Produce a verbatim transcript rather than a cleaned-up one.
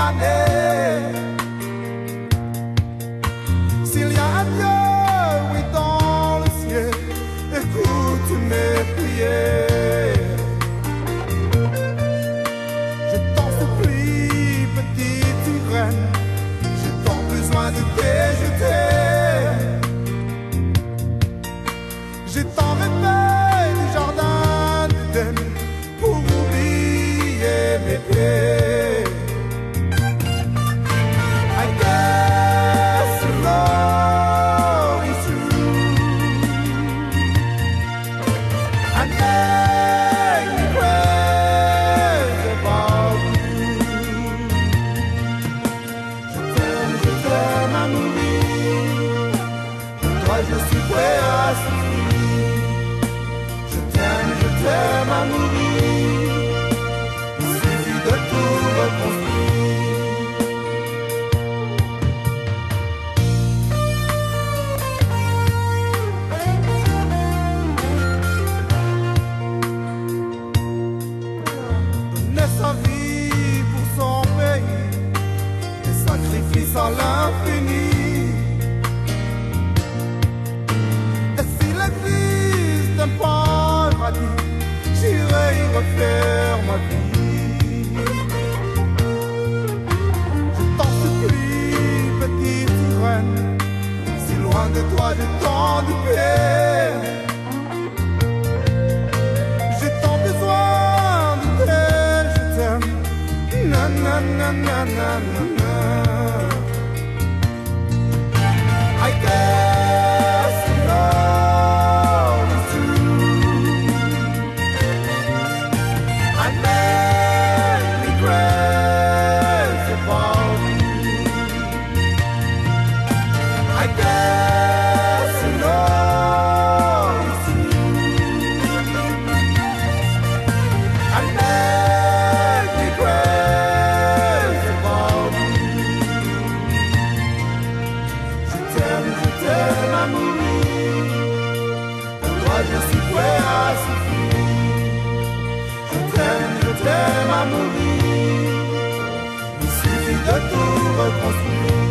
condamné. S'il y a un Dieu, oui, dans le ciel, écoute mes prières. Je t'en supplie, petite sirène, j'ai tant besoin de tes je t'aime. J'ai tant rêvé du jardin d'Éden pour oublier mes peines. I guess love is true and make me crazy about you. Je t'aime, je t'aime à mourir. Pour toi je suis prêt à souffrir. Je t'aime, je t'aime à mourir. Il suffit de tout reconstruire. Sa vie pour son pays, des sacrifices à l'infini. Et si l'existe un paradis, j'irai y refaire ma vie. Je t'en supplie, petite sirène, si loin de toi j'ai tant de peine. J'ai tant besoin de tes na na na na na na. I guess love is true and make me crazy about you. I guess love is true and make me crazy about you. Je t'aime, je t'aime à mourir. Pour toi je suis prêt à souffrir. Je t'aime, je t'aime à mourir. Il suffit de tout reconstruire.